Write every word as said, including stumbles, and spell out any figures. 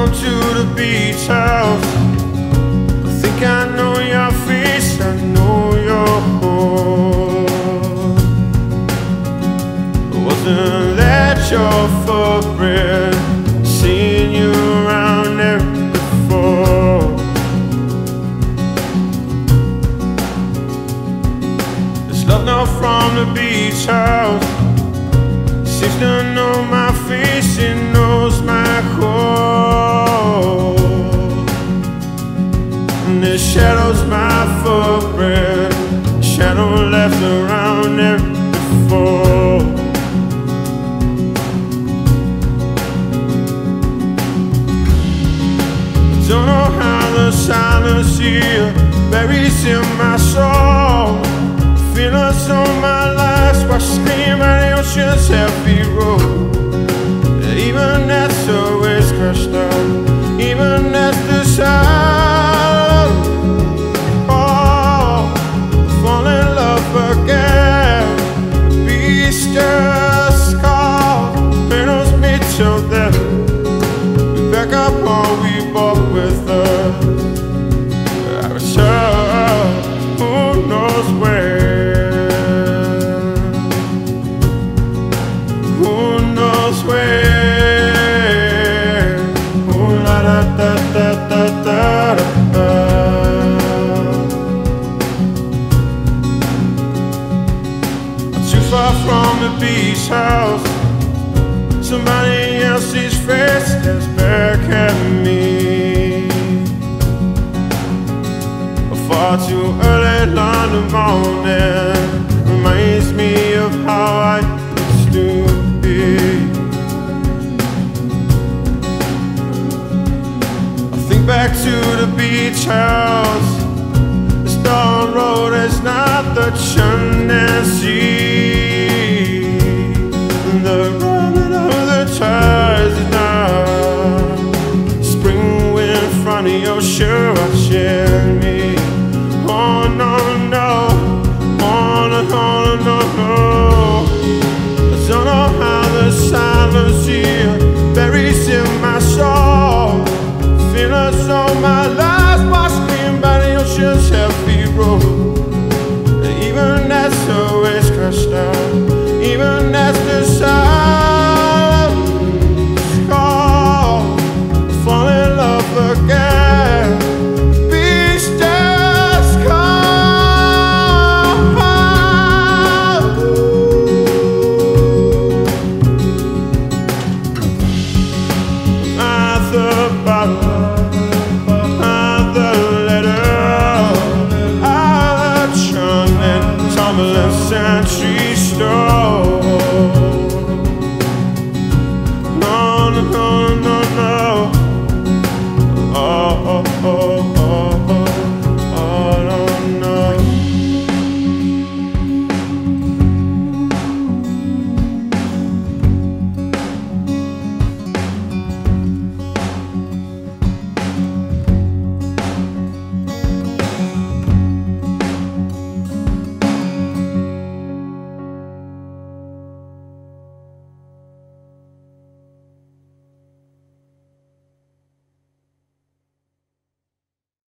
come to the beach house. I think I know your face, I know your home. Wasn't that your footprint, seeing you around there before? This love now from the beach house seems to know my face, it knows my core. And the shadow's my footprint, shadow left around there before. Don't know how the silence here buries in my soul. Feel us on my last, watch scream at the ocean's heavy road. Even as the waves crashed down, even as the sound, oh, fall in love again. The beast just called, made us meet till then. We back up all we bought with us. I was sure, who knows where, who knows where. Ooh la da da da da da da. Too far from the beach house, somebody else's face stares back at me. Far too early London morning reminds me of how I used to be. I think back to the beach house. The stone road is not the churn and sea. The rubbing of the tides is not spring wind in front of your shirt watching me. Oh no, no, oh no, no, no, no. I don't know how the silence here